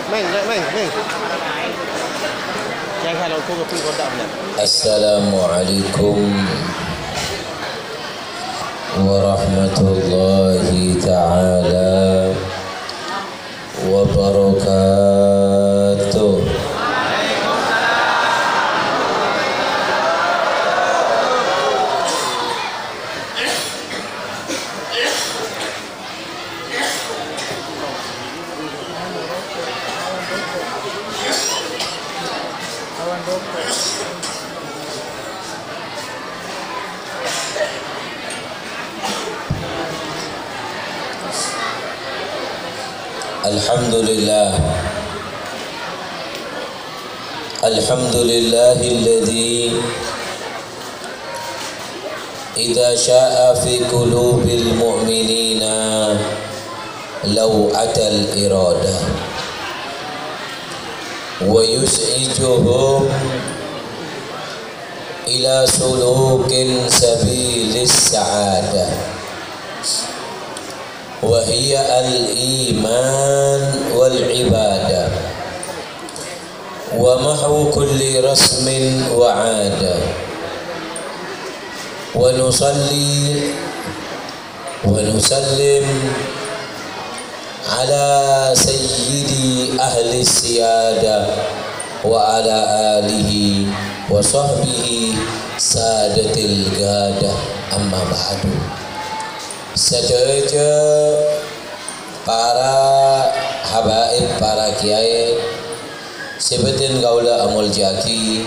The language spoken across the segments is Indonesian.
Meng. Yang kalau aku pergi kodamnya. Assalamualaikum warahmatullahi ta'ala wabarakatuh. Alhamdulillahilladzi idza syaa fi qulubil mu'minina law atal irada wa yus'ijuhum ila sulukin sabilis sa'adah wa hiya al-iman wal ibadah wa mahwu kulli rasmin wa 'ada wa nusalli wa nusallim ala sayyidi ahli siyada wa ala alihi wa sahbihi sadatil gada amma ba'du. Saudara para habaib, para kiai sebutin gaula amul jaki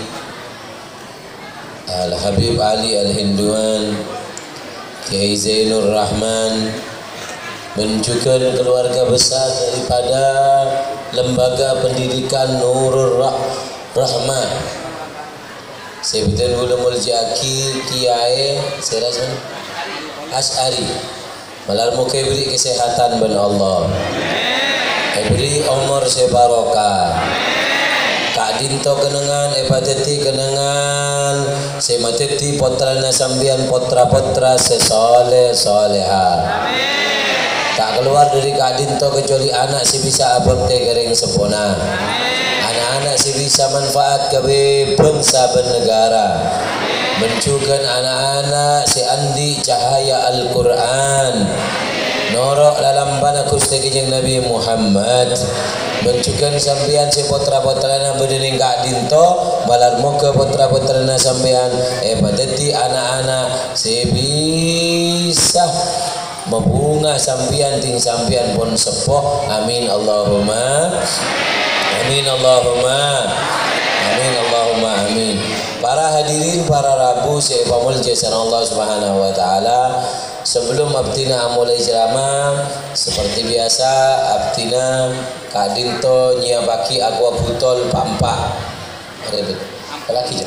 Al-Habib Ali Al-Hinduan, Kiai Zainur Rahman, menunjukkan keluarga besar daripada lembaga pendidikan Nurul Rahman. Sebutin ulumul jaki Kiai Serasan Asy'ari, malar muka beri kesehatan ben Allah, beri umur sebarokah, Kak Dinto kenangan, Epateti kenangan, Semateti potrana sambian potra-potra sesoleh soleha. Tak keluar dari Kak Dinto kecuali anak si bisa abang teh kering sepona. Anak-anak si bisa manfaat ke bangsa dan negara. Mencukan anak-anak si Andi cahaya Al-Quran. Norok dalam bana Gusti Nabi Muhammad. Bencukan sampean si potra-potrana bedening Kak Dinto, balar moga potra-potrana sampean badeti anak-anak si bisa membunga sampean ting sampean pun sepoh. Amin Allahumma amin Allahumma amin Allahumma amin. Para hadirin, para rabu si pamul jasan Allah Subhanahu wa taala. Sebelum abdina mulai ceramah, seperti biasa abdina Kak Dinto nyiapaki aqua botol pampak. Ada lagi je.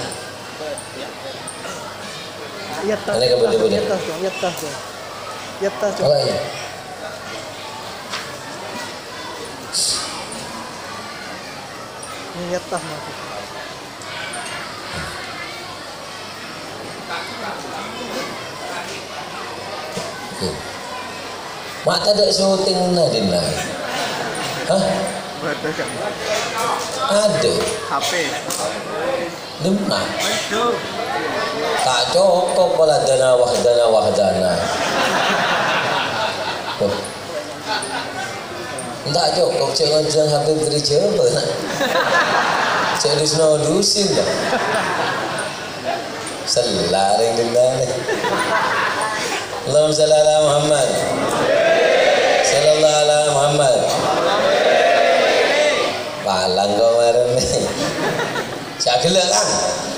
Mana ke benda-benda? Yattah. Kalau ya. Ini yattah maksudnya. Mak tak ada syuting nadin lah. Hah? Ada. HP. Dimana? Tak cukup pala dana wahdana. Oh. Tak cukup cek ngajang Habib gereja apa nak? Cek disno dusin dah. Selaring dindah ni. Allahumma salli ala Muhammad. Sallallahu ala Muhammad. Palang kau kemarin ni. Cak gelak kan?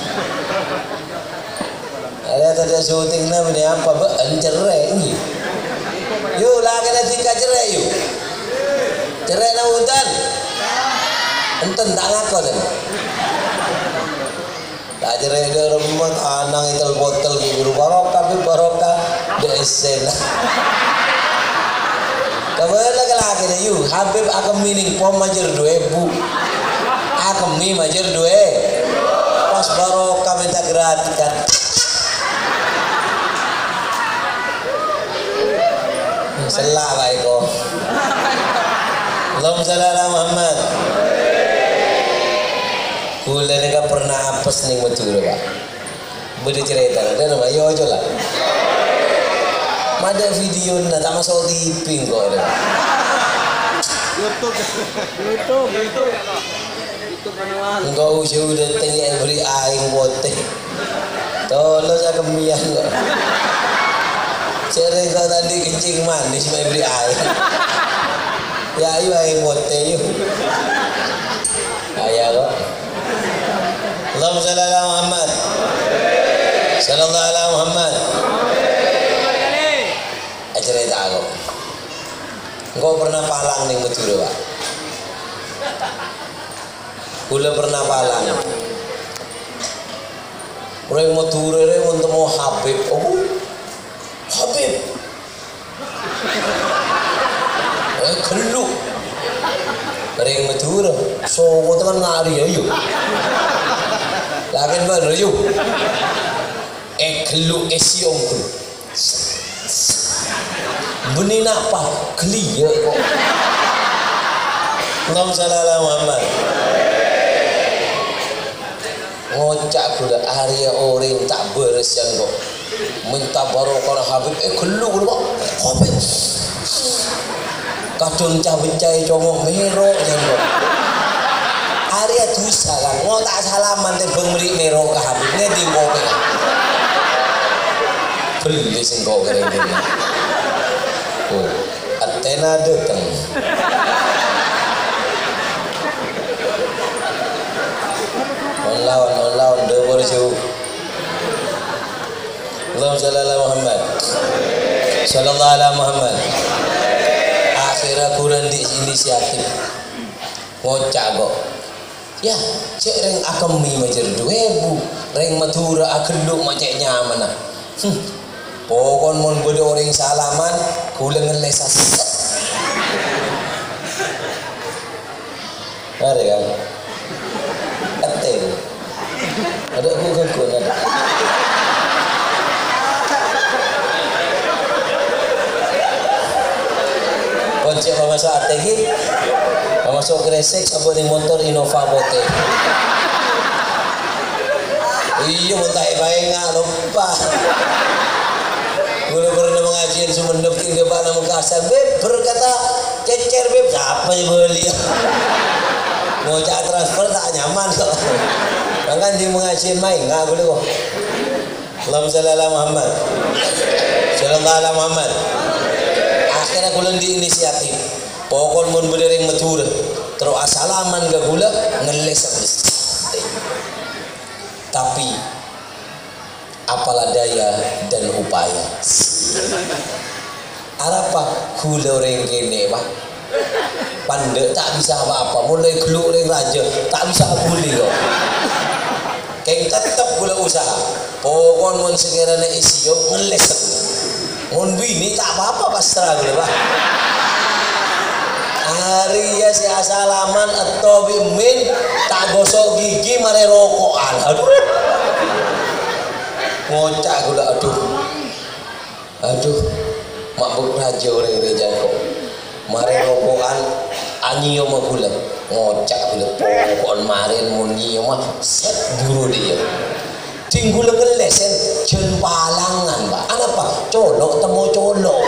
Ada tadi syuting nama ni apa? Cerai ni. Yuk lah kena tingkat cerai yuk. Cerai nak hutan. Enten tak ngakau dah. Tak cerai dia rumah tanang itel botol guru barokah desen. Kabela lagi dah yuk. Habib akan mining pom majer 2,000. Akan mi majer 2. Pas barokah minta gratikan. Selak lah iko. Allahumma salli ala Muhammad. Kula ni kan pernah apes ning Madura, Pak. Beri cerita ada nama yo aja lah. Ada video na tak masuk TV kok ada. YouTube manual. Engkau sudah tengok beri aing bote. Tolong saya kemian kok. Cari kau tadi kencing manis mai beri aing. Ya ayo aing bote yuk. Ayah kok. Allahumma shalli ala Muhammad. Sallallahu alaihi Muhammad. Cerita aku. Engkau pernah palang ning Madura, Pak? Kula pernah palang. Reng Madura reng untuk mau Habib. Oh, Habib. Kelu. Reng Madura. So, kau tekan ngari ayo. Lakin bener yuk. Kelu esiong tu. Benih apa? Clear kok. Allahumma shalli ala Muhammad. Ngocak gula Arya orang tak beres yang kok. Minta barokah Habib. Kelu kok. Habib. Kadung cabai congok merok yang kok. Arya tuisa kan. Mau tak salaman tebeng beri merok ke Habib. Ngedi kok. Beli singkok keren-keren. Oh, Athena datang. On lawan dua jauh. Allahumma shalli ala Muhammad. Sallallahu alaihi Muhammad. Akhirnya kurang di inisiatif. Ngocak kok. Ya, cek reng akemi macam 2000, reng Madura akeluk macam nyaman ah. Pokon mon bode orang salaman kula ngelesas. Ada kan? Ada bukan kun ada. Konsep masuk ATG, masuk kresek sabun ning motor Innova bote. Iya montai bae nggak lupa. Gue pernah mengajian Sumenep tinggal pada Makassar. Beb berkata cecer beb siapa yang beli? Mau cak transfer tak nyaman kok. Bahkan di mengajian main nggak boleh kok. Allahumma shalli ala Muhammad. Sallallahu alaihi Muhammad. Akhirnya gula di inisiatif. Pokok mun berdering Madura. Terus asalaman gak gula ngeles. Tapi apalah daya dan upaya. Apa gula orang gini pak? Pandai tak bisa apa-apa. Mulai geluk orang raja tak bisa boleh kok. Kayak tetap gula usaha. Pokoknya mun sekiranya isi yuk ngeles. Mun bini tak apa-apa pasrah gula pak. Hari ya si asalaman atau bimin tak gosok gigi mare rokokan. Aduh. Ngocak gula aduh mabuk raja orang reja kok mare rokokan anyo mah gula ngocak gula pokon marin munyi mah set buru dia tinggu ngelesen jen palangan pak apa colok temu colok.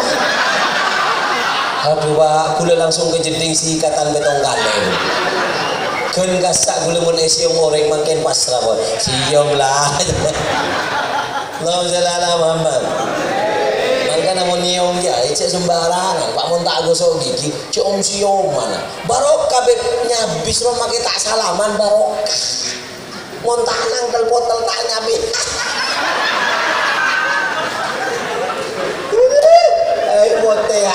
Aduh pak gula langsung ke jeding si ikatan betong galeng kan gasak gula mun esiong orang makin pasrah boy siom lah. Allahumma shalli ala Muhammad. Mangka namun nyium ya, cek sembarangan. Pak mun tak gosok gigi, cek sioman. Barokah beb nyabis ro make tak salaman barokah. Mun tak nangkel botol tak nyabis. Ai bote ya.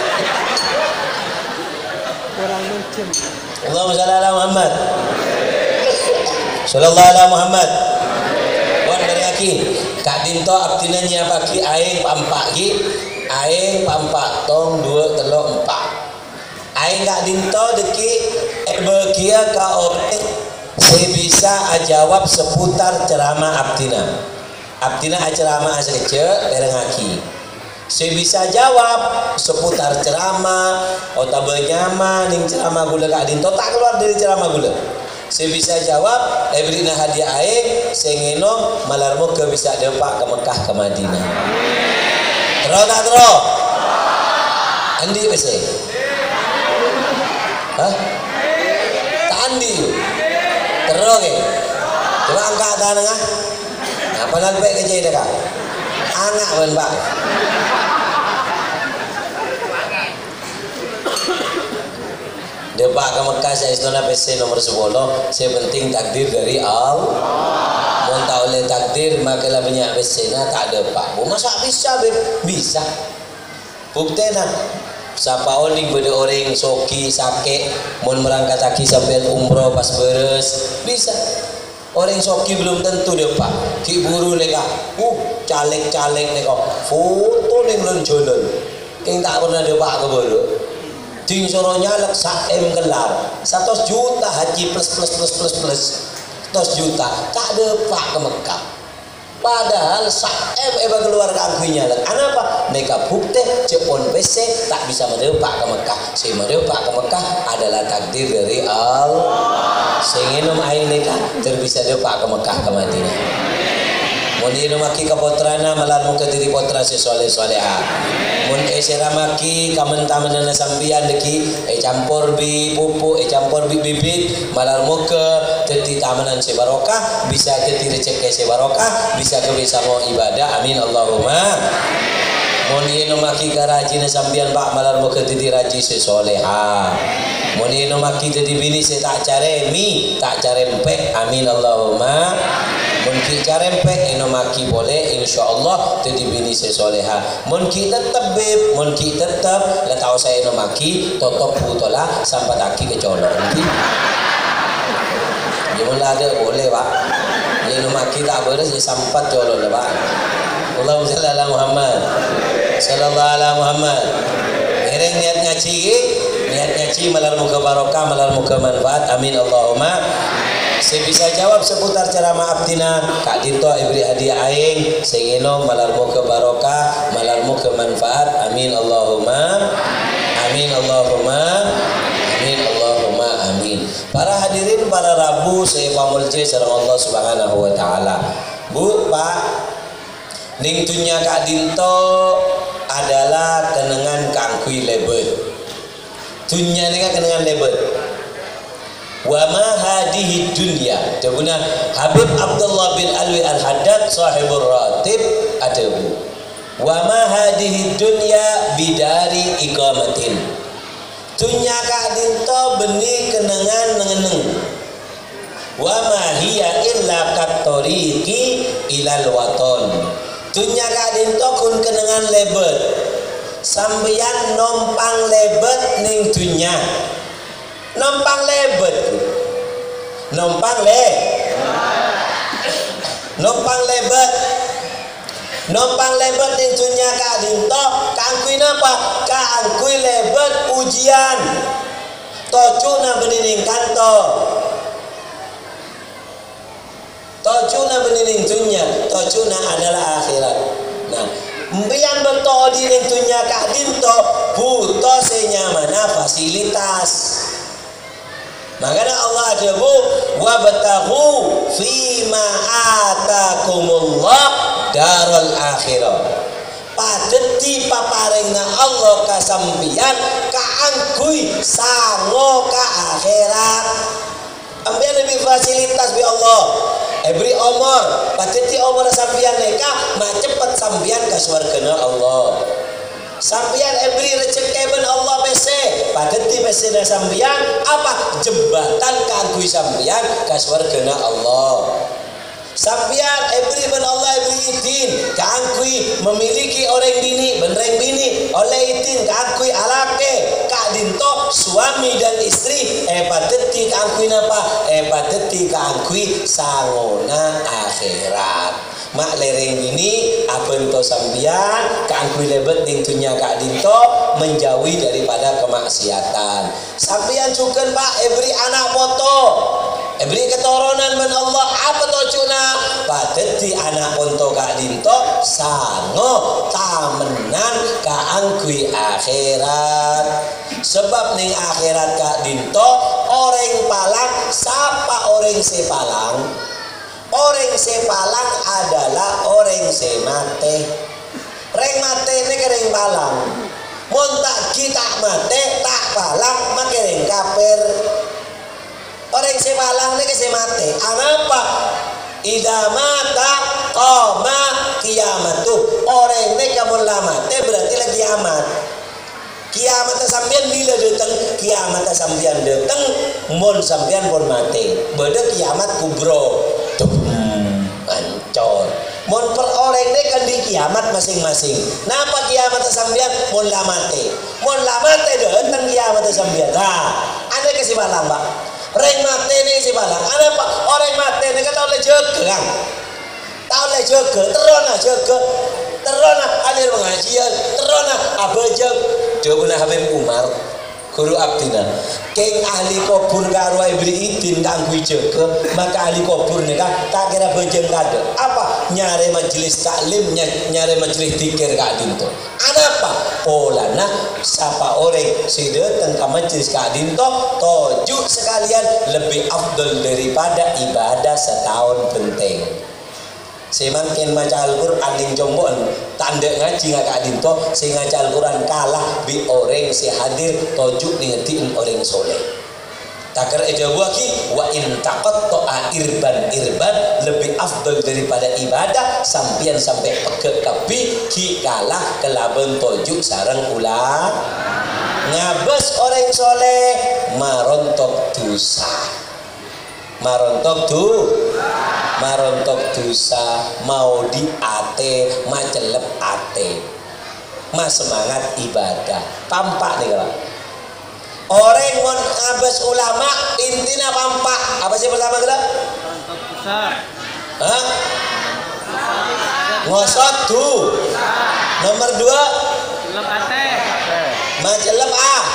Kurang mencem. Allahumma shalli ala Muhammad. Sallallahu alaihi Muhammad. Wan dari aki. Kak Dinto abdinanya pagi aing pampak ki aing pampak tong 2 3 4 aing Kak Dinto deki bagia ka orang saya bisa jawab seputar ceramah abdina ceramah saja dereng aki saya bisa jawab seputar ceramah otak benyama ning ceramah gula Kak Dinto tak keluar dari ceramah gula Saya bisa jawab, beri na hadiah aing, saya ngenom malarmu ke bisa depak ke Mekah ke Madinah. Terus tak terus? Andi bese. Hah? Tak andi. Terus ke? Coba angkat tangan ah. Nah, padahal baik kerja dah kan. Angkat ben Pak. Depak ke Mekah saya istana PC nomor 10. Saya penting takdir dari Allah. Mun tak oleh takdir maka lah banyak PC na tak depak. Masa bisa bisa. Bukti nak. Siapa oning beda orang soki sakit mun merangkat lagi sampai umroh pas beres bisa. Orang soki belum tentu depak. Ki buru neka. Caleg-caleg neka. Foto ning lonjolan. King tak pernah depak ke buru. Ting soronya lek sak-M gelar 100 juta haji plus 100 juta tak depak ke Mekah. Padahal sak-M keluarga angkunya lek kenapa? Neka bukti cepon PC tak bisa mendepak ke Mekah. Si mendepak ke Mekah adalah takdir dari Allah. Senginom aing neka terbisa depak ke Mekah ke Madinah. Mun ino maki ka potrana malarmu ke diri potra soleh-soleha. Mun esera maki kamen-tamenana sambian deki campur bi pupuk campur bi bibit malarmu ke teti tamenan se barokah bisa teti rezeki se barokah bisa ke bisa mau ibadah amin Allahumma. Mun ino maki ka rajina sambian bak malarmu ke diri raji se soleha. Mun ino maki jadi bini se tak caremi tak carempek amin Allahumma. Mungkin carempek ino maki boleh insyaallah jadi bini sesoleha. Mungkin tetap beb, mungkin tetap la tahu saya ino maki totop putola sampai taki kecolok. Mungkin jangan ada boleh pak. Ino maki tak boleh sampai colok lah pak. Allahumma shalli ala Muhammad. Sallallahu ala Muhammad. Ereng niat ngaji malar muka barokah malar muka manfaat amin Allahumma. Saya bisa jawab seputar ceramah abdina Kak Dinto ibri hadiah aing sengeno malarmu ke barokah malarmu ke manfaat amin Allahumma amin Allahumma amin Allahumma amin. Para hadirin para Rabu saya pamulje sareng Allah Subhanahu wa taala. Bu Pak ning dunya Kak Dinto adalah kenengan kangkui lebet. Dunya ni kan kenengan lebet. Wa ma hadihi dunya tabuna Habib Abdullah bin Alwi Al-Haddad sahibur ratib adabu wa ma hadihi dunya bidari iqamatin dunya Kak Dinto beni kenengan nengeneng wa ma hiya illa katoriqi ilal waton dunya Kak Dinto kun kenengan lebet sampeyan nompang lebet ning dunya nompang lebet nompang lebet ning dunya Kak Dinto kangkui napa kangkui lebet ujian tojuna benining kantor tojuna benining dunya tojuna adalah akhirat. Nah mbiyan beto di ning dunya Kak Dinto butuh senyamana fasilitas. Makanya Allah adabu wa bataghu fima atakumullah darul akhirah. Padeti paparingna Allah kasampian kaangkui sango ka akhirat. Ambil lebih fasilitas bi Allah. Beri umur, padeti umur sampian neka mak cepet sampian ka swargana Allah. Sampian beri rezeki ben Allah bese padeti bese na sampian apa jembatan kangkui sampian ka swargana Allah. Sampian beri ben Allah beri izin kangkui memiliki orang bini benreng bini oleh izin kangkui alake Kak Dinto suami dan istri padeti kangkui napa padeti kangkui sangona akhirat. Mak lereng ini abento sambian kangkui lebet ning dunya Kak Dinto menjauhi daripada kemaksiatan. Sampian suken Pak beri anak foto beri keturunan men Allah apa tocuna padeti anak ponto Kak Dinto sango tamenan kaangkui akhirat. Sebab ning akhirat Kak Dinto orang Palang. Siapa orang Sepalang? Orang Sepalang adalah orang semate. Reng mate ini kering Palang. Mon tak kita mate tak Palang makin kaper. Orang Sepalang ini kesemate. Apa? Ida mata koma kiamat tuh. Orang ini kamu lamate berarti lagi kiamat. Kiamat sampean bila datang, kiamat sampean datang, mon sampean pun mati. Beda kiamat kubro, ancor. Mon per orang ini kan di kiamat masing-masing. Napa kiamat sampean mon lamate? Mon lamate datang kiamat sampean. Nah, ada kesibalang pak. Orang mati ini kesibalang. Ada pak? Orang mati ini kan tahu le jaga, tahu le jaga, terona jaga. Terona alir pengajian, terona abajang. Jawabna Habib Umar, guru abdina. Keng ahli kubur karo ibri idin kanggo jaga, maka ahli kubur nika tak kira bajang kade. Apa? Nyare majelis taklim, nyare majelis zikir kadin to. Ada apa? Polana siapa orang sedang ke majelis kadin to, toju sekalian lebih afdal daripada ibadah setahun penting. Semakin maca Al-Quran ning jombon tanda ngaji ngak adinto sing ngaca Al-Quran kalah bi orang si hadir tojuk ning ngetiin orang soleh. Takar edawa ki wa in taqatta irban lebih afdal daripada ibadah sampian sampai pegek kapi ki kalah kelaben tojuk sareng ulah ngabes orang soleh marontok dosa. Marontok dosa mau di ate macelep ate mas semangat ibadah tampak nih kalau orang mon abes ulama intinya tampak apa sih pertama kita ngosot tuh nomor 2 macelep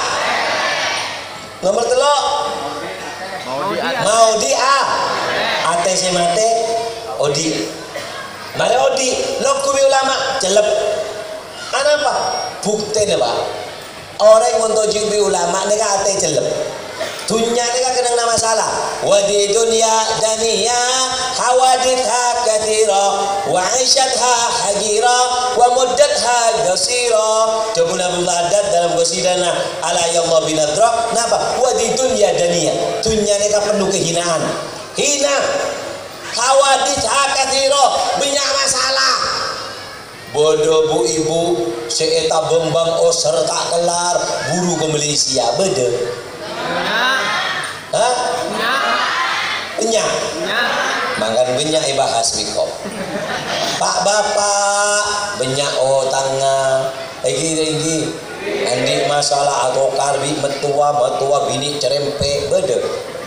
nomor 3 mau di ate si mate odi mare odi lo kubi ulama celep apa bukti nih pak orang yang mentojuk bi ulama nih ate celep dunia nih kena nama salah wa di dunia dania hawaditha kathira wa aisyatha hagira wa muddatha gasira. Coba Nabi Adat dalam qasidana ala yallah binadra napa wa di dunia dania dunia nih penuh kehinaan hina hawaditha kathira banyak masalah. Bodoh bu ibu seeta bembang serta kelar buru ke Malaysia beda banyak makan banyak ibahas mikop pak bapak banyak tangga lagi andi masalah atau karbi metua bini cerempe beda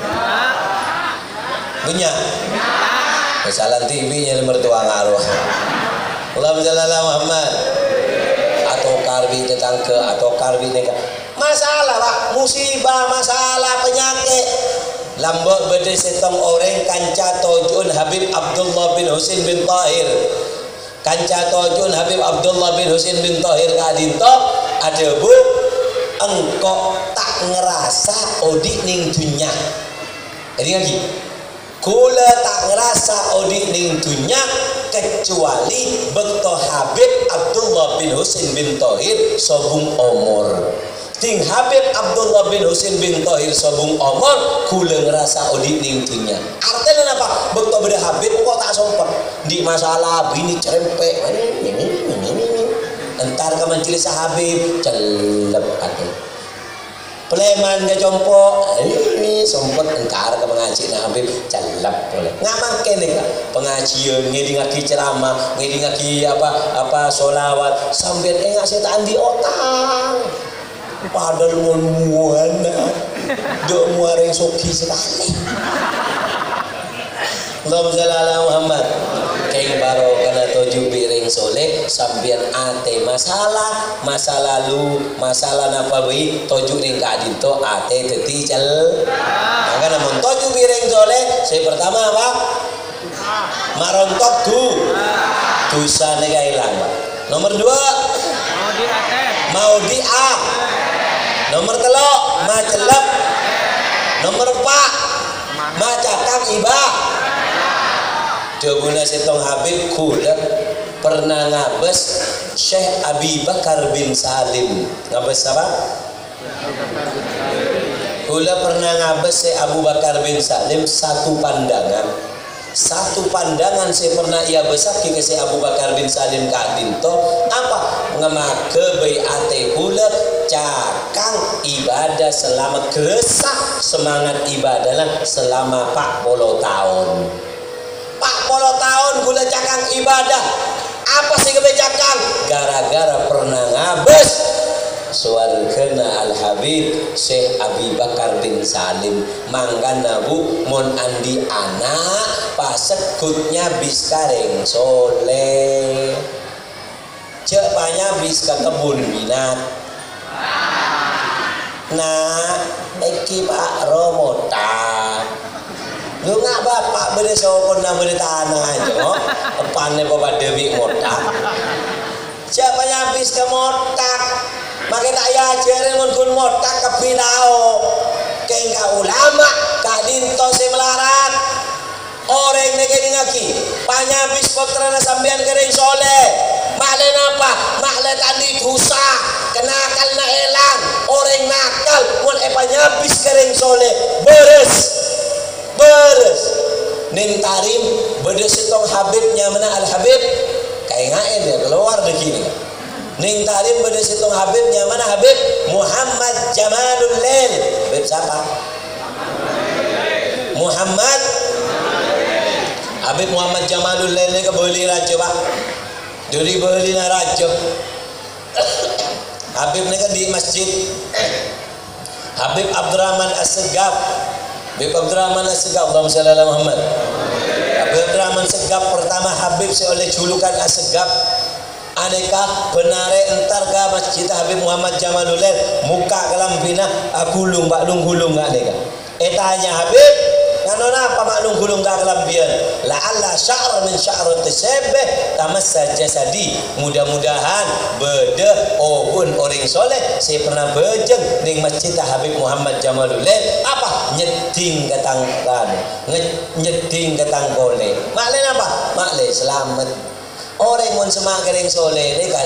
banyak masalah TV nya mertua ngaruh Allahumma shalli ala Muhammad atau karbi tetangga atau karbi nega masalah pak musibah masalah penyakit lambok bede setong orang kanca tojun Habib Abdullah bin Husain bin Tahir kanca tojun Habib Abdullah bin Husain bin Tahir kadinto ada bu engkau tak ngerasa odik ning dunya jadi lagi kula tak ngerasa odik ning dunya kecuali bekto Habib Abdullah bin Husain bin Tahir sobung omor ting Habib Abdullah bin Husain bin Tahir sobung omor kula ngerasa odik ning dunya artinya apa bekto beda Habib kok tak sompet di masalah bini cerempek entar ke majelis Habib celep ate Pleman ke jompo ini sompet entar ke pengajian Habib celep boleh ngamak kene pengajian ngedi ngaki ceramah ngedi ngaki apa solawat sambil ngasih tandi otang padahal muana dok muareng soki sekali. Allahumma shalli ala Muhammad keng baro kana toju piring soleh sampean ate masalah masa lalu masalah napa bayi toju ning kadinto ate teti cel maka namun toju piring soleh saya pertama apa marontok dosa nega ilang pak nomor 2 mau di nomor 3 macelep nomor 4 guna setong Habib kula pernah ngabes Syekh Abi Bakar bin Salim. Ngabes apa? Kula pernah ngabes Syekh Abu Bakar bin Salim satu pandangan. Satu pandangan saya pernah ia besaki ke Syekh Abu Bakar bin Salim Kak Dinto apa ngemake baiate kula cakang ibadah selama geresak semangat ibadahlah selama 40 tahun. 40 tahun kula cakang ibadah. Apa sih kebe cakang? Gara-gara pernah ngabes suarkena Al-Habib Syekh Abi Bakar bin Salim manggana bu mon andi anak pasekutnya bis kareng soleh cek banyak bis ke kebun minat nah eki Pak Romota lu ngak bapak berde sopon na berde tanah aja oh panne bapak Dewi motak cek banyak bis ke motak maka tak ya ajarin mun kun motak kepinao keng ka ulama ka dinto se melarat orang nege ngaki panyabis putra sambian kering soleh makle napa makle tadi dosa kenakal na elang orang nakal mun panyabis kering soleh beres nin tarim bedes itong Habibnya mana Al Habib kayak ngaen dia keluar dari gini ning tarim pada situng Habibnya mana Habib Muhammad Jamalul Lail. Habib siapa? Muhammad Habib Muhammad Jamalul Lail ni ke beli raja pak jadi beli na raja Habib ni kan di masjid Habib Abdurrahman As-Segaf Habib Abdurrahman As-Segaf Allahumma shalli ala Muhammad Habib Abdurrahman As-Segaf pertama Habib saya oleh julukan As-Segaf aneka benare entar ka masjid Habib Muhammad Jamalul Lail muka kelampina gulung baklung gulung aneka etanya Habib kanona apa maklung gulung ka kelampian la alla sya'r min sya'rat tasabbih tamassa jasadi mudah-mudahan bede obun orang soleh saya pernah bejeng ning masjid Habib Muhammad Jamalul Lail apa nyeding ketangkan nyeding ketangkole makle apa makle selamat orang mun semak kering soleh ni ka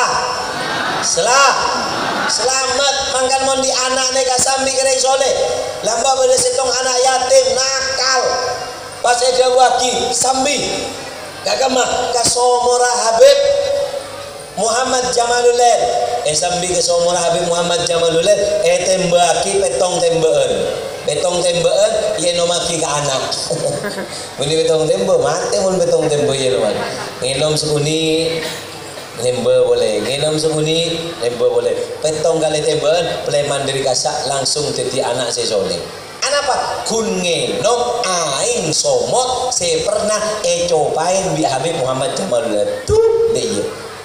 selamat mangkan mon di anak ni ka sambi kering soleh lamba bade setong anak yatim nakal pas ada waki sambi gagama ka somora Habib Muhammad Jamalul Lail sambi ka somora Habib Muhammad Jamalul Lail tembaki petong tembaan ye nomaki ke anak muni betong tembe mate mun betong tembe ye nomaki ngenom sekuni nembe boleh ngenom sekuni nembe boleh petong kali tembaan pleman dari kasak langsung jadi anak saya soleh anak apa kun ngenom aing somot saya pernah cobain bi Habib Muhammad Jamalul Lail tuh deh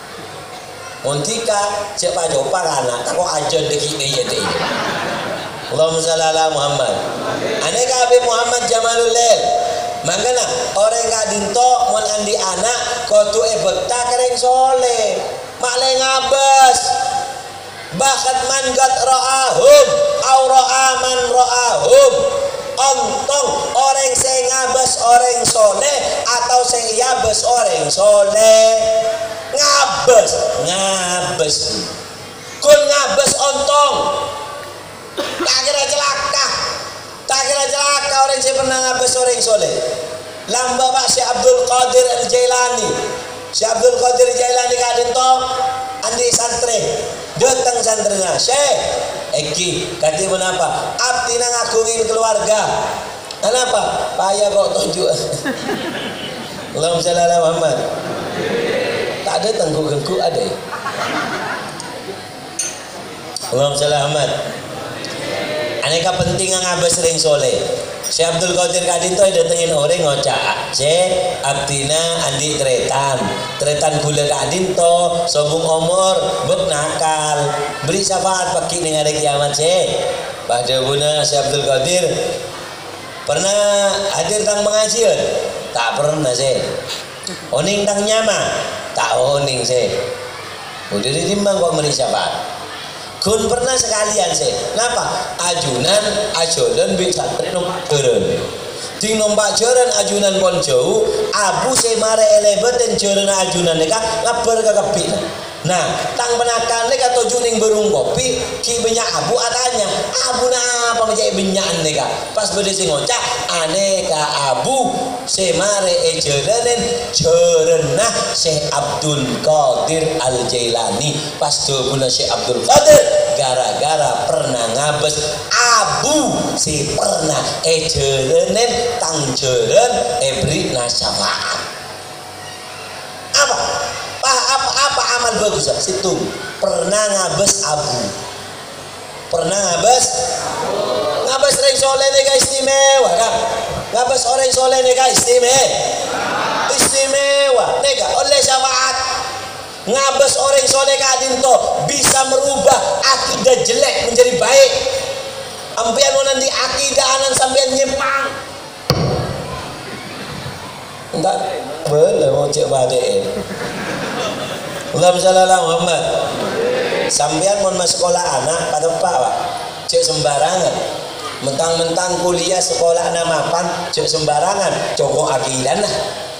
montika cepat coba anak kok aja deki deh Allahumma shalli ala Muhammad. Aneka Habib Muhammad Jamalul Lail. Mangkana orang ka dinto mon andi anak kotu bekta kering soleh. Makle ngabas. Bahkan man gat ra'ahum au ra'aman ra'ahum. Ontong orang sing ngabas orang soleh atau sing yabas orang soleh. Ngabas. Kun ngabas ontong. Tak kira celaka orang saya pernah ngabas orang soleh lamba pak Syekh Abdul Qadir Al-Jailani Syekh Abdul Qadir Al-Jailani kadin to andi santri datang santrinya Syekh eki kati menapa abdi nang ngagungin keluarga kenapa payah kok tunjuk Allahumma shalli ala Muhammad tak ada tengku-tengku ada Allahumma shalli ala Muhammad aneka penting ngabas ring soleh Syekh Abdul Qadir kadin to datengin orang ngocak Syekh abdina andi tretan gula kadin to sombong omor bek nakal beri syafaat pagi ning hari kiamat Syekh pada guna Syekh Abdul Qadir pernah hadir tang pengajian tak pernah Syekh oning tang nyama tak oning Syekh udah ditimbang kok beri syafaat kun pernah sekalian sih, kenapa? Ajunan, ajodan bisa tenung turun. Ting nombak jaran ajunan pon jauh, abu semare elebeten jaran ajunan neka ngabar kakapina. Nah, tang penakan neka tujuh ning berung kopi, ki banyak abu adanya. Abu na apa menjadi benyakan neka. Pas bede sing ngocak, aneka abu semare jaranen jarana Syekh Abdul Qadir Al Jailani. Pas dobuna Syekh Abdul Qadir gara-gara pernah ngabes abu si pernah jaranen tang jaran beri nasyafaat. Apa amal bagus situ pernah ngabes abu, pernah ngabes orang soleh neka istimewa kan, ngabes orang soleh neka istimewa neka oleh syafaat. Ngabes orang soleh kadinto bisa merubah akidah jelek menjadi baik. Ampian nanti akidah anan sampean nyimpang enggak boleh mau cek balik. Allahumma shalli ala Muhammad. Sampean mau masuk sekolah anak pada pak cek sembarangan. Mentang-mentang kuliah sekolah anak mapan cek sembarangan. Congok akidan lah.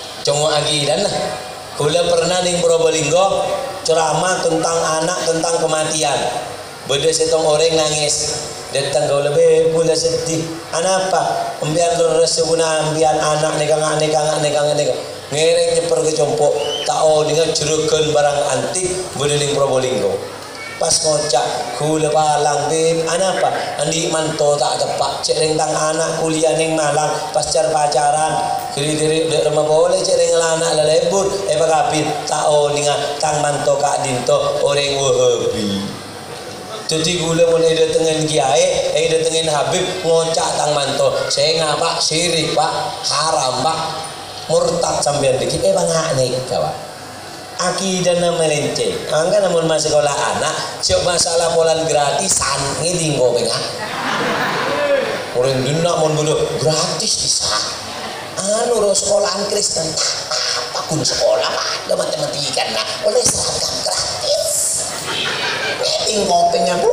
Kula pernah ning Probolinggo ceramah tentang anak, tentang kematian. Beda setong orang nangis. Datang kau lebih pula sedih. Anak apa? Ambian resebuna ambian anak nekang. Ngereng nyeper ke compok tao dengan jerukan barang antik beliling Probolinggo. Pas ngocak kula balang beb anak apa? Andi manto tak tepak cek rentang anak kuliah ning Malang pas pacaran kiri-kiri dek rumah boleh cek reng anak lelebur bakapin tao dengan tang manto kak dinto orang Wahabi. Jadi gula mulai datengin kiai, datengin Habib ngocak tang manto. Saya ngapa syirik pak, haram pak, murtad sampean dikit. Bangak nih kawan. Akidah nama melenceng. Angka namun masih sekolah anak, siap masalah polan gratisan ngiling kau pengen. Orang dunia mau bodoh gratis bisa. Anu sekolahan Kristen apa pun sekolah pak, ada matematika nak oleh seragam gratis. Ngopengnya bu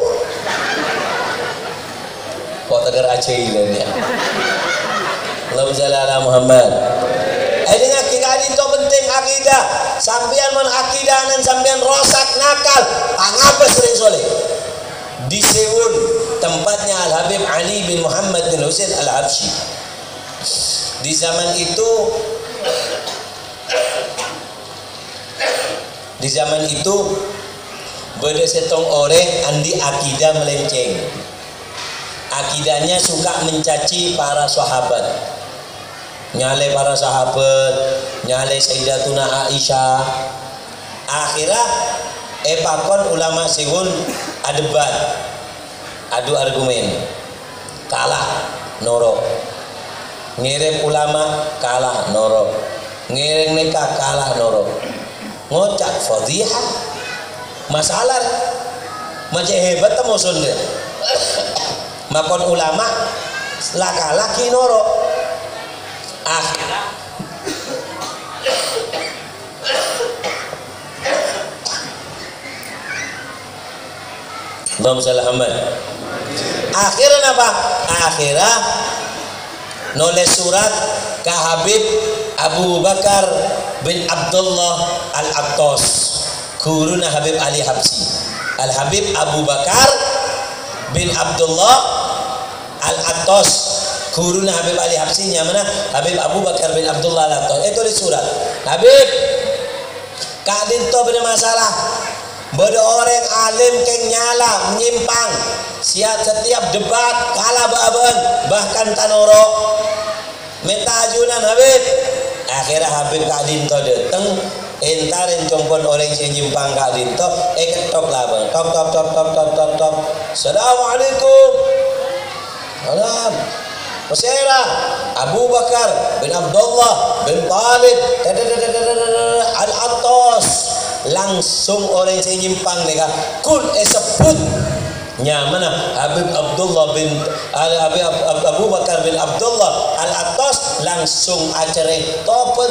kok tegar acailan ya. Allahumma shalli ala Muhammad. Ini akidah itu penting akidah. Sampean mon akidah nan sampean rosak nakal angapa sering soleh. Di Seoul tempatnya Al Habib Ali bin Muhammad bin Husain Al Habsyi. Di zaman itu beda setong orang andi akidah melenceng. Akidahnya suka mencaci para sahabat. Nyale para sahabat, nyale Sayyidatuna Aisyah. Akhirnya pakon ulama sihun adebat. Adu argumen. Kalah noro. Ngirim ulama kalah noro. Ngirim nikah kalah noro. Ngocak fadhihah. Masalah macam hebat temu sunda. Makon ulama laki noro. Akhirnya Allahumma shalli Muhammad. Akhirnya apa? Akhirnya nulis surat ke Habib Abu Bakar bin Abdullah Al-Attas. Guruna Habib Ali Habsyi. Al Habib Abu Bakar bin Abdullah Al-Attas. Guruna Habib Ali Habsyi nya mana? Habib Abu Bakar bin Abdullah Al-Attas. Tulis surat. Habib, kadin to bener masalah. Beda orang alim keng nyala menyimpang. Siap setiap debat kalah baban bahkan tanoro. Minta ajunan Habib. Akhirnya Habib kadin to dateng entarin compon orang yang nyimpang kak dinto ketok lah bang top. Assalamualaikum. Salam. Masyara Abu Bakar bin Abdullah bin Talib Al-Attas. Langsung orang yang nyimpang nih kul sebut nyamana Habib Abdullah bin Abu Bakar bin Abdullah Al-Attas langsung acara topat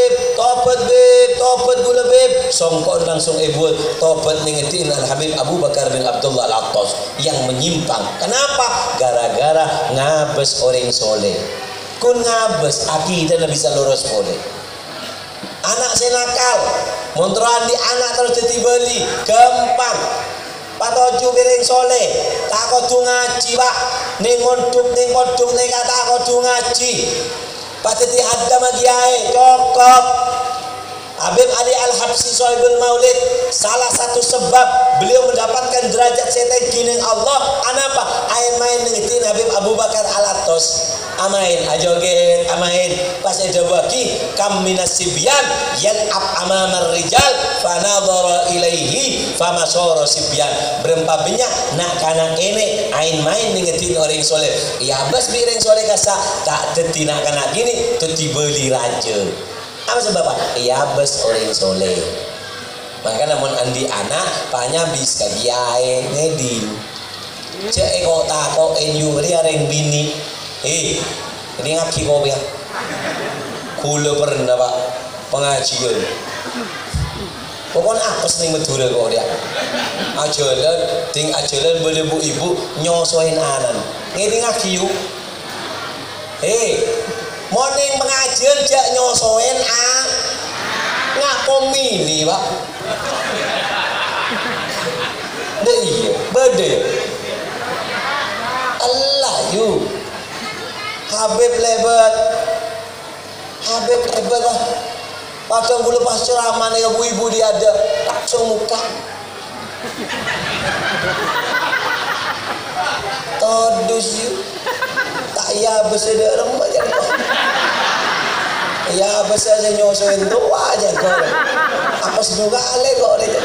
gula beb songkon langsung buat topat ningetin Al Habib Abu Bakar bin Abdullah Al-Attas yang menyimpang. Kenapa? Gara-gara ngabes orang soleh. kun ngabes akidah bisa lurus boleh. Anak senakal montroan di anak terus ditibeli gampang. Patoju piring soleh tak kudu ngaji pak ning mondok ning podok ning kata kudu ngaji pateti ada magiae cokop. Habib Ali Al-Habsyi Sohibul Maulid, salah satu sebab beliau mendapatkan derajat setinggi ning Allah anapa ain main ngetin Habib Abu Bakar Al-Attos amain ajoget amain pas ada bagi kam minas sibyan yal'ab amamar rijal fanadhara ilaihi famasara sibyan berempat banyak nak kana kene ain main ngetin orang soleh ya bas piring soleh kasa tak deti nak kana gini tu dibeli raja. Apa sebab apa? Ya bes orang soleh. Maka namun andi anak banyak bisa kiai ngedin. Cek kok tako enyu riareng bini. Ini ngaki kau ya. Kula pernah pak pengajian. Pokoknya apes nih Madura kok dia. Ajalan boleh bu ibu nyosoin anan. Ngedin ngaki yuk. Morning pengajian jak nyosoin ngapo mini pak deh iya bede Allah yu Habib lebat lah padahal gue lepas ceramah nih ibu-ibu dia ada langsung muka todus yu tak ya beseda remaja ya beseda nyosoin doa aja kau apa semoga ale kau deh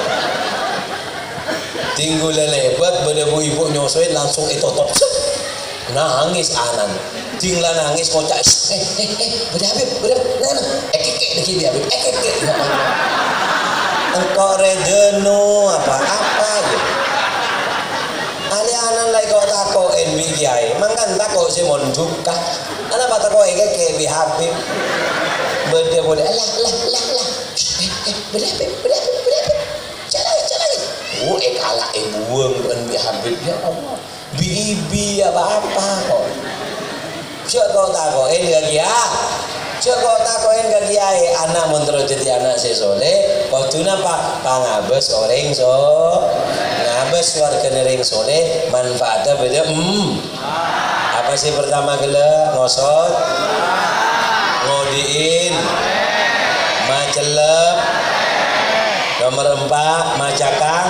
tinggal lebat pada ibu nyosoin langsung itu top nangis anan tinggal nangis kocak beda Habib nah ekek deki dia Habib ekek engkau redeno apa gitu alianan lagi kau tako NB kiai mangkan tako si monduk kah anak apa tako kayak bi Habib beda boleh lah beda cara kalah buang NB Habib ya Allah bibi apa kok siapa kau tako gak ya siapa kau tako gak kiai anak mentero jadi anak si soleh kau tu napa pangabes orang so ngabes warga nering soleh manfaatnya beda apa sih pertama gila ngosot ngodiin macelep nomor 4 macakang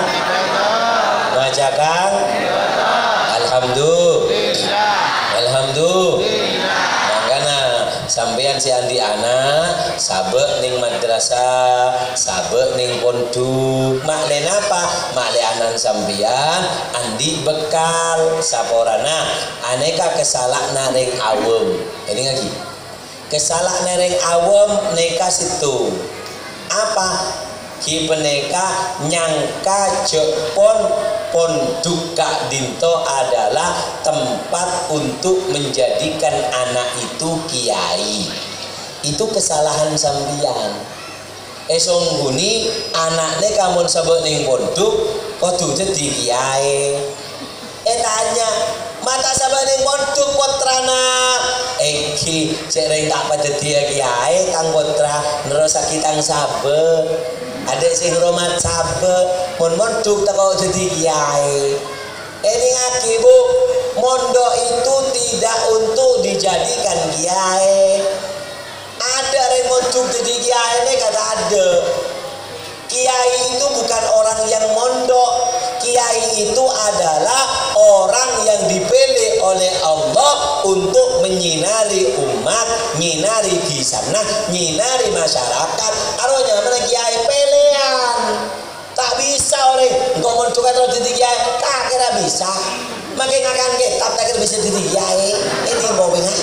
alhamdulillah makanya sampean si andi anak sabek ning madrasah sabek ning pondok maklen apa makle anan sampean andi bekal saporana aneka kesalak nareng awam ini lagi kesalak nareng awam neka situ apa ki peneka nyangka jepon pondok Kak Dinto adalah tempat untuk menjadikan anak itu kiai. Itu kesalahan sambian. Esong guni anaknya kamu sebut ning pondok kudu jadi kiai. Tanya mata sabane ning pondok putrana iki cek reng tak pada dia kiai kang putra nerosake tang sabe ada sing hormat sabe mon mondok tak kau jadi kiai ini ngaki bu mondok itu tidak untuk dijadikan kiai ada reng mondok jadi kiai ini kata ada kiai itu bukan orang yang mondok kiai itu adalah orang yang dipilih oleh Allah untuk menyinari umat, menyinari di sana, menyinari masyarakat. Aronya mana kiai pilihan. Tak bisa oleh engkau mencoba terus jadi kiai, tak kira bisa. Makin akan kitab tak kira bisa jadi kiai. Ini mau dengar.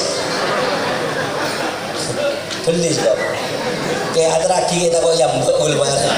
Gelis kok. Kayak atraki kita kok yang beul banget.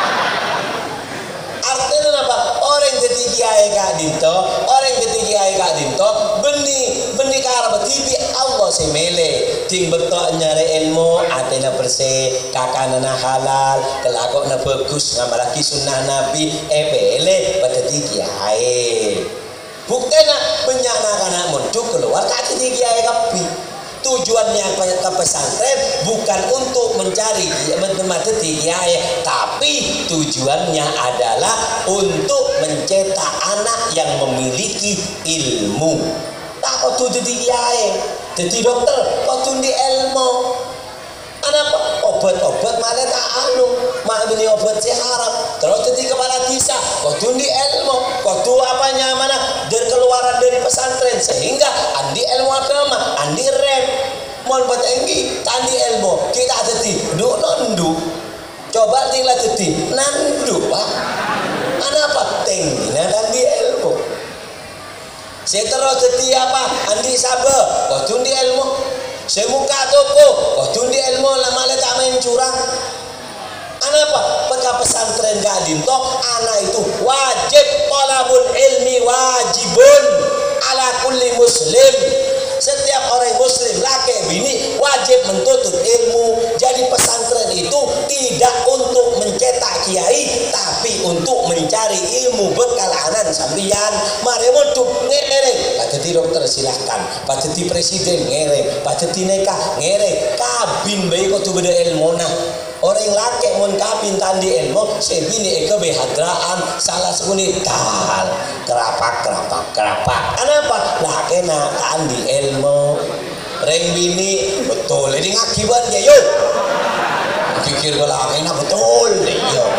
Artinya apa? Orang jadi kiai Kak Dinto, orang jadi kiai Kak Dinto, benih karena tibi Allah semele, ting betok nyari ilmu, atena bersih, kakaknya halal, kelakoknya bagus, ngamalaki sunnah Nabi, bele pada kiai. Buktinya banyak anak-anak mondok keluar Kak jadi kiai kapi. Tujuannya ke pesantren bukan untuk mencari materi kiai, tapi tujuannya adalah untuk mencetak anak yang memiliki ilmu. Tak kau tuju di kiai, jadi dokter kau tuju di ilmu. Anak obat-obat malah tak mak ini obat si haram. Terus jadi kepala desa, kau tuju di ilmu, kau tuju apanya mana dari keluaran dari pesantren sehingga andi ilmu agama, andi rem. Mon buat enggi tandi ilmu kita jadi nandu coba tinggal jadi nandu pak anak apa tinggi tandi ilmu saya terus jadi apa andi sabar kau tundi ilmu saya muka toko kau tundi ilmu lama tak main curang anak apa peka pesantren gadin toh anak itu wajib thalabul ilmi wajibun ala kulli muslim. Setiap orang muslim laki bini wajib menuntut ilmu. Jadi pesantren itu tidak untuk mencetak kiai, tapi untuk mencari ilmu bekal anak sambian. Mari untuk ngereng, pak jadi dokter silahkan, pak jadi presiden ngereng, pak jadi nikah ngereng, kabin bayi kau tu beda ilmu nah. Orang laki mun kabin tandi ilmu, sebini eke behadraan salah sekuni tal kerapak. Kenapa? Laki nak tandi ilmu, reng bini betul. Ini ngakibat ya yuk. Pikir kalau laki nak betul, yuk.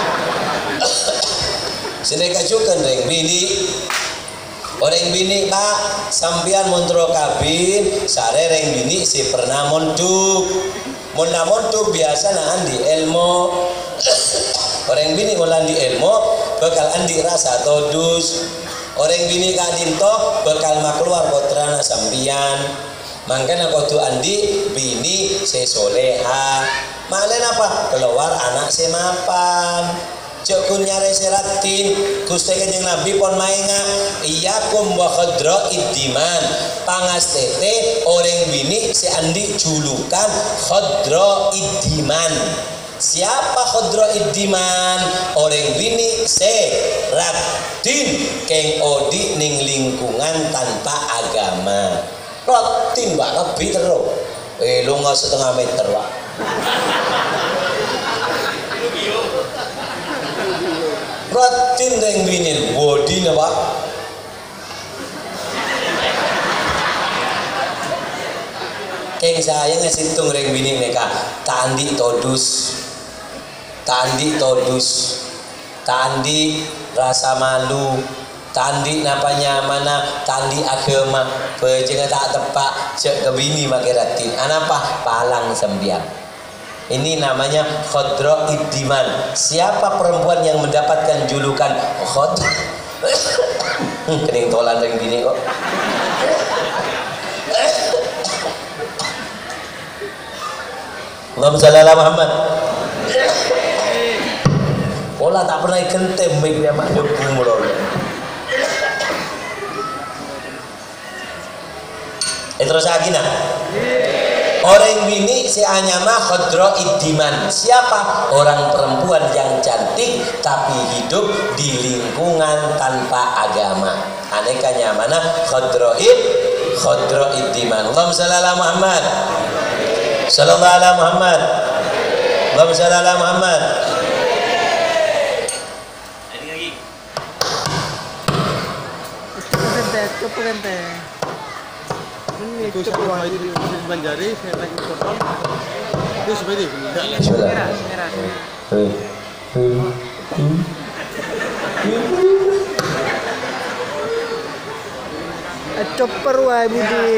Sini kacukan reng bini. Orang bini pak sambian montro kabin, sare reng bini si pernah montuk. Mun tuh biasa na andi ilmu. Orang bini ulan di ilmu bakal andi rasa todus. Orang bini kadin toh bakal makluar putrana sambian. Mangkana kudu andi bini sesoleha. Malen apa? Keluar anak semapan. Cokun nyare seratin Gusti Kanjeng Nabi pon mainga iyakum wa khadra iddiman pangastete orang bini si andi julukan khadra iddiman. Siapa khadra iddiman? Orang bini seratin keng odi ning lingkungan tanpa agama. Rotin mbak lebih terus lu nggak setengah meter pak. Ratin reng bini bodi na pak. Keng saya ngesitung reng bini mereka tandi todus, tandi rasa malu, tandi napanya mana, tandi agama, bejeng tak tepak cek ke bini makai ratin. Anapa palang sembiang. Ini namanya khadra iddiman. Siapa perempuan yang mendapatkan julukan khadra? Kening tolan reng bini kok. Allahumma shalli ala Muhammad. Pola tak pernah kentem baik dia mak debu mulu. Terus lagi nah. Orang bini si anyama khadra iddiman. Siapa? Orang perempuan yang cantik tapi hidup di lingkungan tanpa agama. Anekanya mana? Khadra iddiman. Allahumma shalli ala Muhammad. Sallallahu ala Muhammad. Allahumma shalli ala Muhammad. Itu sebuah itu di Banjari, saya lagi potong. Itu seperti itu. Bismillah. Chopper wae budi.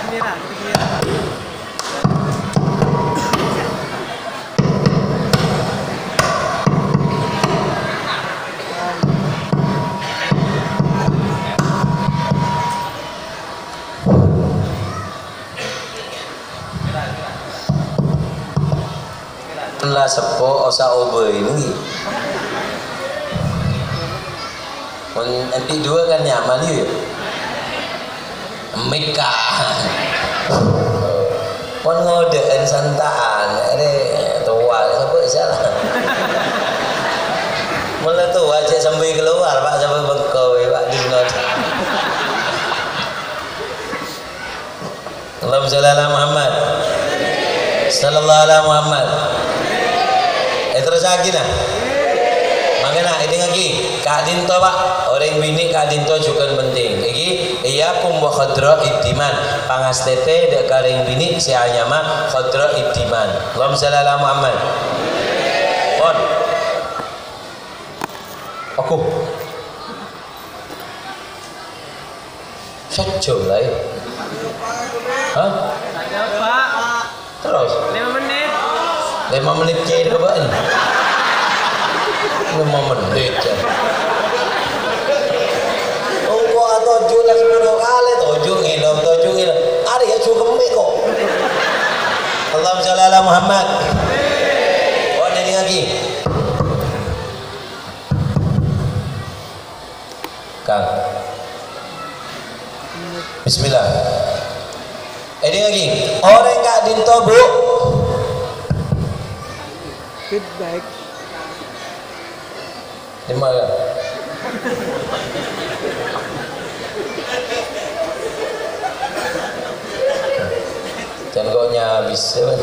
Lah sepo osa obe ini. Nanti dua kan nyaman yuk. Mika. Pon ngodein santaan, ini tua, siapa salah. Mulai tua aja sampai keluar pak sampai bengkau pak di sini. Allahumma shalli ala Muhammad. Sallallahu ala Muhammad. Terus lagi nah. Makanya ini lagi Kak Dinto Pak, orang bini Kak Dinto juga penting. Iki iyakum wa khadra iddiman. Pangastete dek karing bini si anyama khadra iddiman. Allahumma shalli ala Muhammad. Pon. Aku. Sejauh lah ya. Hah? Pak. Terus? 5 menit. 5 menit kayak apa ini? 5 menit ya. Tunggu atau jual 10 kali tujuh ngidam. Ada ya cukup kok. Allahumma shalli ala Muhammad. Oh ini lagi. Kang. Bismillah. Ini lagi. Orang Kak Dinto Bu. Feedback. 5 ya. Jangan kau nyabis.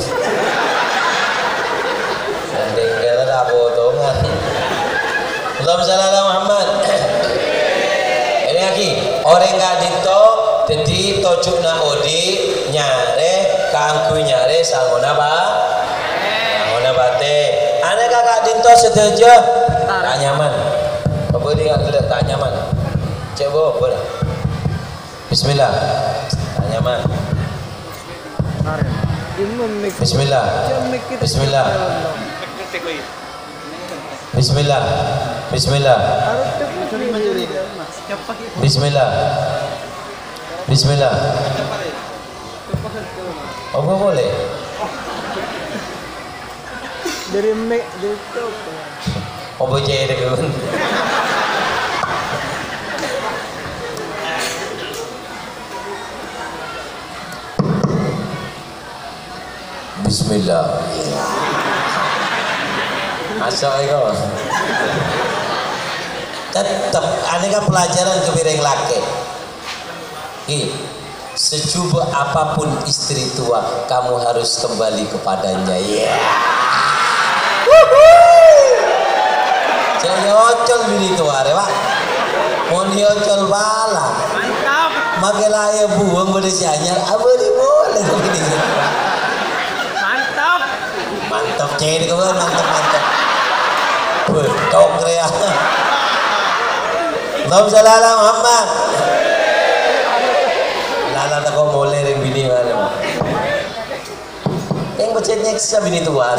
Nanti kita tak potongan. Allahumma shalli ala Muhammad. Ini lagi. Orang Kak Dinto jadi tojuna odi nyare kangku nyare sangona ba. Sangona bate. Ane Kakak Dinto setuju. Tak nyaman. Apa dia nggak tak nyaman? Coba boleh. Bismillah. Tak nyaman. Bismillah. Bismillah. Bismillah. Bismillah. Bismillah. Bismillah. Apa boleh? Dari mic dari top. Apa je dekat? Bismillah. Asal kau. Tetap aneka pelajaran kebireng laki. Secuba apapun istri tua, kamu harus kembali kepadanya. Ya. Jangan ocol bini tua, Pak. Mau diocol bala. Mantap. Makelaya buang berdesianya, abadi boleh begini. Mantap. Mantap cewek kawan, mantap. Betok ya. Allahumma shalli ala Muhammad. Lala tak kau boleh yang bini mana? Yang becetnya siapa bini tua?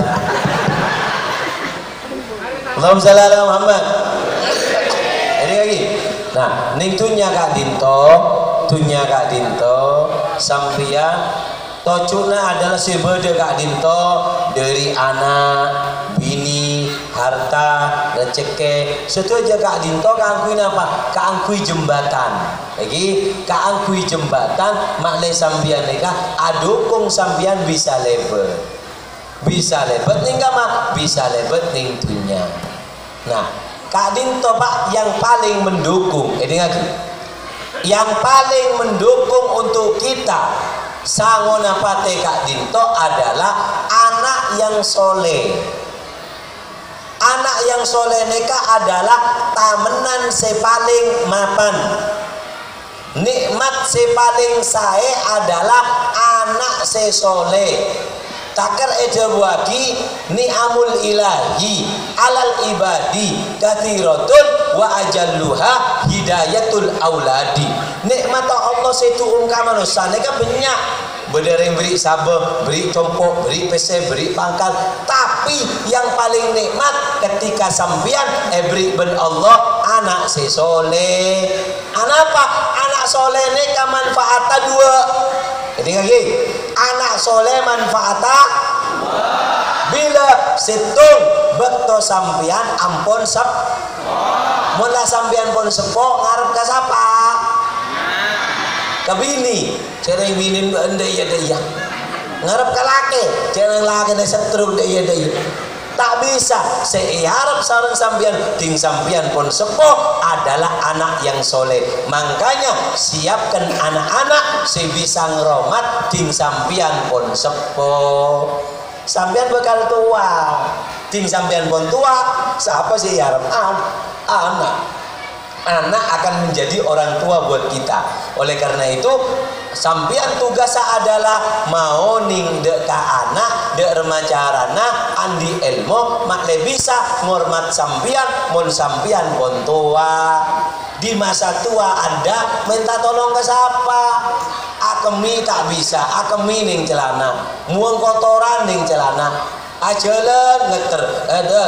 Allahumma shalli ala Muhammad. Ini lagi. Nah, ning tunya Kak Dinto, sampian tocuna adalah sebeda Kak Dinto dari anak, bini, harta, rezeki. Setuju Kak Dinto kaangkui apa? Kaangkui jembatan. Lagi kaangkui jembatan makle sampian nikah adukung sampian bisa lebet. Bisa lebet ning mah bisa lebet ning dunya. Nah, Kak Dinto Pak yang paling mendukung, ini lagi. Yang paling mendukung untuk kita sangona pate Kak Dinto adalah anak yang soleh. Anak yang soleh neka adalah tamenan sepaling mapan. Nikmat sepaling sae adalah anak sesoleh. Takar eja buaki ni'amul ilahi alal ibadi kathiratun wa ajalluha hidayatul auladi. Nikmat Allah setu manusia neka banyak. Bedereng beri sabar, beri compok, beri pese, beri pangkal. Tapi yang paling nikmat ketika sampian beri ben Allah anak sesoleh. Anak apa? Anak soleh neka manfaatnya dua. Jadi lagi anak soleh manfaatnya bila situng beto sampian ampun sep mula sampian pun sepo ngarep ke sapa ke bini cereng bini ende iya ngarep ke laki cereng laki de setruk de iya tak bisa. Seharap sareng sampean ting sampean pun sepuh adalah anak yang soleh. Makanya siapkan anak-anak sebisa ngeromat ting sampean pun sepuh. Sampean bakal tua, ting sampean pun tua. Siapa sih harap anak akan menjadi orang tua buat kita. Oleh karena itu sampean tugasnya adalah mau ning dek ka anak dek remacarana andi ilmu mak le bisa ngormat sampean mun sampean pun tua. Di masa tua Anda minta tolong ke siapa? Akemi tak bisa, akemi ning celana, muang kotoran ning celana, ajalan ngeter, ada,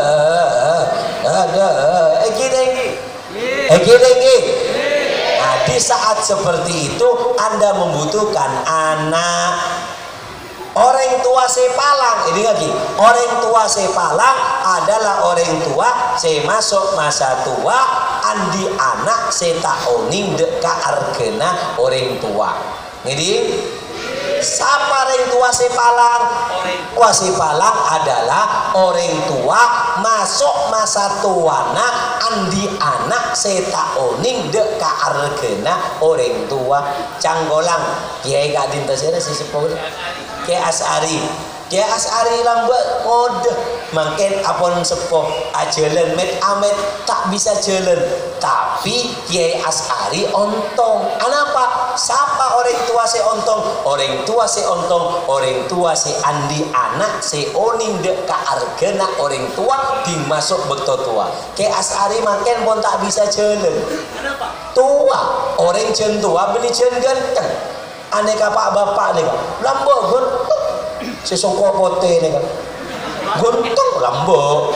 gini. Nah, di saat seperti itu Anda membutuhkan anak. Orang tua sepalang, ini lagi. Orang tua sepalang adalah orang tua saya masuk masa tua, andi anak saya tak oning deka argena orang tua. Jadi siapa orang tua sepalang? Orang tua sepalang adalah orang tua masuk masa tuana andi anak seta oning dek ka argena orang tua. Canggolang kiai kadin tasera si sepuh kiai As'ari lambat mode makin apon sepuh ajalan met amet tak bisa jalan, tapi Kiai As'ari ontong. Anapa? Siapa orang tua si ontong? Orang tua si ontong, orang tua si andi anak si oning dek ka argena orang tua dimasuk betul tua. Kiai As'ari makin pun tak bisa jalan. Kenapa? Tua, orang jen tua beli jen ganteng. Aneka pak bapak nih kan, lambo guntung, sesongko pote nih kan, guntung lambo.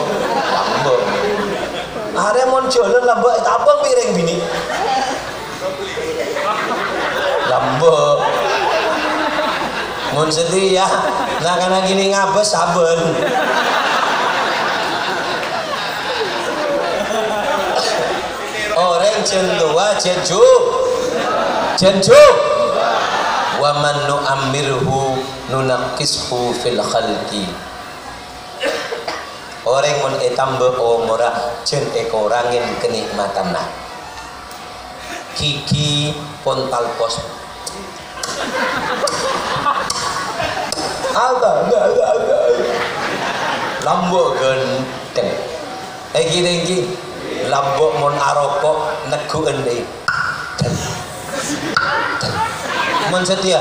Ada mon jalan lambo, abang piring bini, lambo. Mon sedih ya, nah karena gini ngabes saben. Orang centua cenju. Wa man nu'ammirhu nunaqishu fil khalqi. Orang mun tambah umurah jen ekorangin kenikmatan nah. Kiki pontal pos. Agak. Lambok genteng. Gini. Lambok mon arokok neguken deh. Mon setia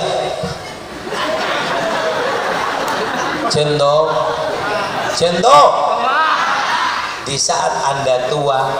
cendok di saat Anda tua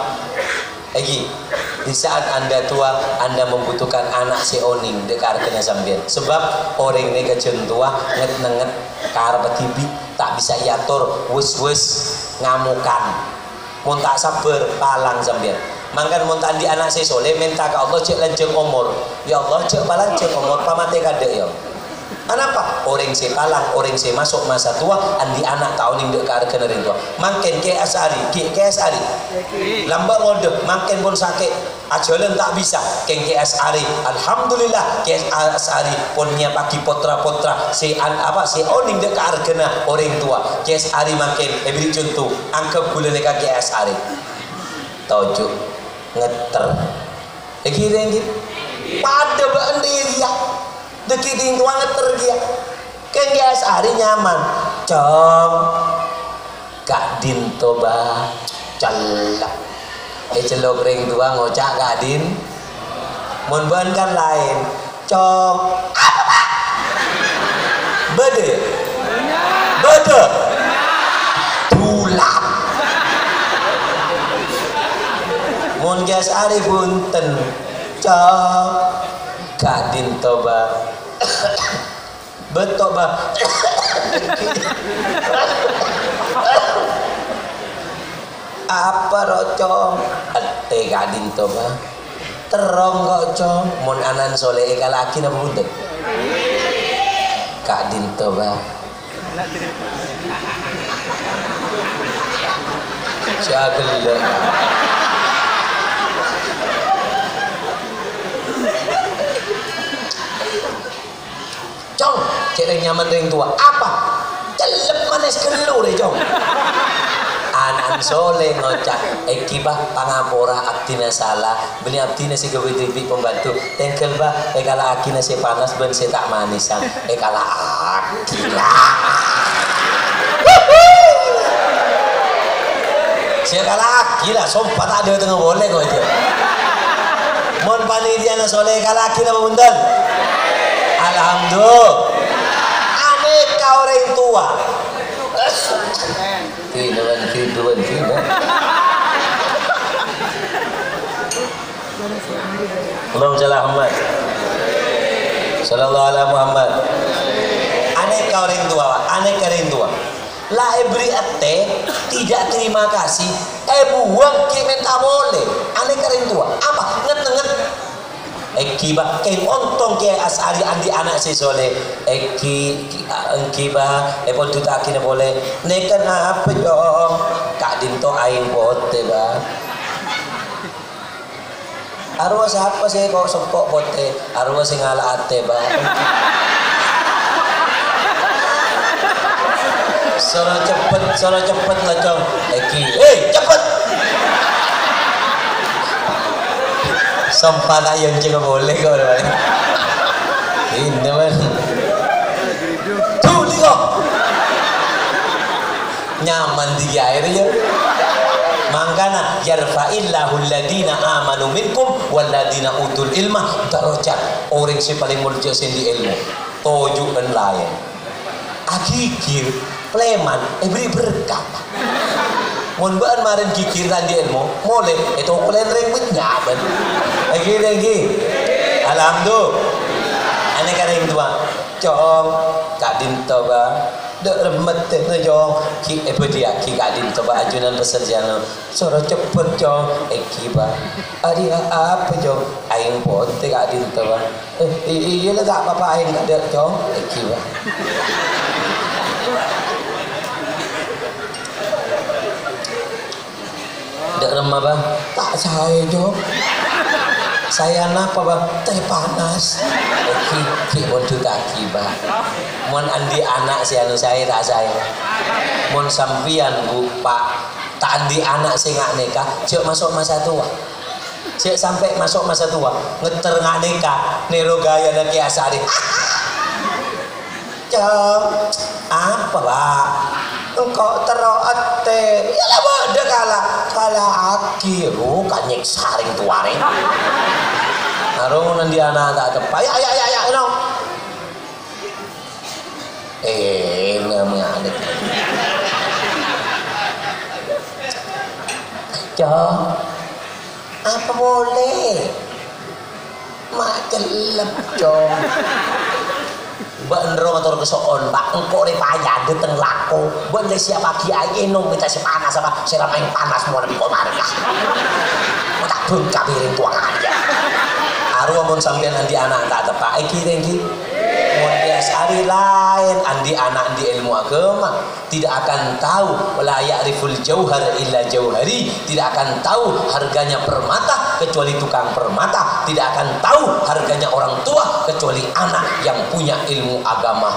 di saat Anda tua Anda membutuhkan anak si oning dekar kena sambian sebab orang ini kecentua nget karep tibi tak bisa iatur wis ngamukan mun tak sabar palang sambian. Mangkan montan di anak saya soleh minta ke Allah cek lanjeng umur. Ya Allah cek lanjeng umur pamate kadek ya. Kenapa? Orang saya palang, orang saya masuk masa tua, andi anak tahun ini dek ke arah tua. Mangken ke As'ari, lambat ngode, mangken pun sakit, ajalan tak bisa. Ke As'ari, alhamdulillah ke As'ari punya pagi potra si oning dek ke arah orang tua. Ke As'ari mangken, beri contoh, anggap bulan ke As'ari. Tojuk ngeter gini pada bandiri ya dekiting tua ngeter dia kan guys hari nyaman cong Kak Din toba celak celok ring tua ngocak Kak Din mun ban kan lain cong apa pak bede tulang mun gas ari punten cok Kadin toba betoba apa rocong ate Kadin toba terong kok cong mun anan soleh kalaki na punten Kadin toba siagel cong cek nyaman ring tua apa celep anes kelu deh jong. Anan soleh ngocak ekibah pangapora aktina salah beli abdina si gawe pembantu tengkel bah ekala akina si panas ben si tak manisan ekala akina si ekala akina sumpah tak ada tengah boleh kau aja mon panitia na soleh ekala akina pembuntan alhamdulillah aneka orang tua Tiduan. Allahumma shalli ala Muhammad. Sallallahu alaihi Muhammad. Aneka orang tua. Lah beri ate tidak terima kasih. Buang ki minta boleh. Aneka orang tua. Apa? Nget. Ekibah kain ontong ke asari andi anak si soleh ekibah pon tu tak kena boleh nekan apa jong kak dinto aing bote ba arwah siapa sih kok sokok bote arwah sing ala ate ba soro cepet lah jong cepet sempat ayam juga boleh kau dah. Ini man. Tuh lihat. Nyaman di air je. Mangkana yarfa'illahu alladina amanu minkum walladina utul ilma darajat. Orang si paling mulia sendi ilmu. Tojuk dan lain. Akikir pleman beri berkah. Mun baan marin kikir tadi ilmu, boleh itu kulen ring benyaban. Lagi. Alhamdulillah. Ane karing tua. Jong kak dinto ba. Dek remet na jong ki dia ki kak dinto ba ajunan peserjana. Soro cepet jong ki ba. Ari apa jong aing pote kak dinto ba. Iya lah tak apa-apa aing kak dek jong ki ba. Dek remah bang, tak saya jom. Saya napa bang? Teh panas. Ki pun tu tak kiba. Mon andi anak si anu saya tak saya. Mon sampian bupa tak andi anak si ngak nikah. Cek masuk masa tua. Cek sampai masuk masa tua. Ngeter ngak nikah. Nero gaya dan kiasari. Jom, apa bang? Engkau teroate yalah bada kala aki kanyek saring tuaring harung nanti anak tak tepat ya no nggak ada Jom apa boleh mak celep jom Mbak motor kesoon, mbak engkau ni payah datang laku. Mbak siapa kiai nung kita si panas apa? Saya main panas mau nabi komar lah. Mau tak bengkak piring tuang aja. Arwah mon sampean andi anak tak tepak. Eki. Mon hari lain andi anak di ilmu agama tidak akan tahu wala ya'riful jauhar illa jauhari, tidak akan tahu harganya permata kecuali tukang permata, tidak akan tahu harganya orang tua kecuali anak yang punya ilmu agama.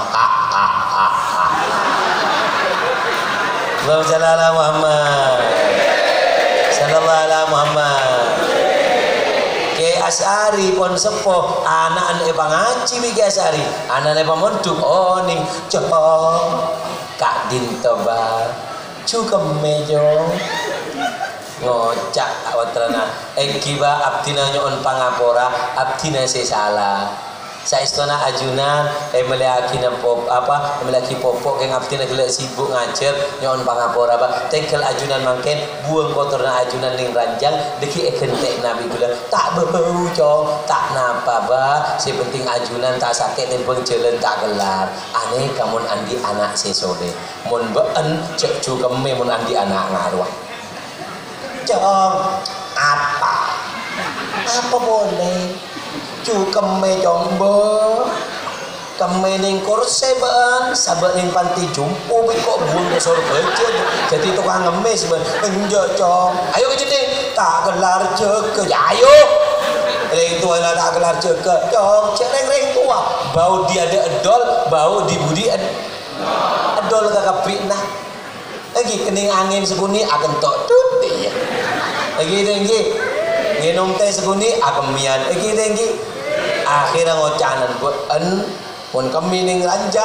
Allahumma shalli ala Muhammad. Sallallahu alaihi Muhammad. Ke Asari pon sepo anak ane pangaci bi ke Asari anak ane pamonduk ning cok kak dinto ba cukem mejo ngocak watrana kiba abdina nyon pangapora abdina se salah saistona ajunan meliaki nampop apa meliaki popok yang abdina gelak sibuk ngajar nyon pangapora ba tengkel ajunan mangken buang kotorna ajunan ning ranjang deki ekentek nabi gula tak bau cong tak napa ba si penting ajunan tak sakit nempeng jalan tak gelar aneh kamun andi anak sesode mun been cek cukeme mun andi anak ngaruh cong apa boleh cukeme jombo keme ning kursi ban sabat ning panti jumpo kok buang ke surga jadi tukang ngemis ban enjo cong ayo ke jadi tak gelar jeke ya ayo ring tua lah tak gelar jeke cong cereng ring tua bau dia ada edol bau di budi Adol kakak fitnah. Lagi kening angin seguni akan tok tut ya. Lagi tinggi minum teh seguni akan mian. Lagi tinggi akhirnya ngocanan buat pun kami ning ranjang.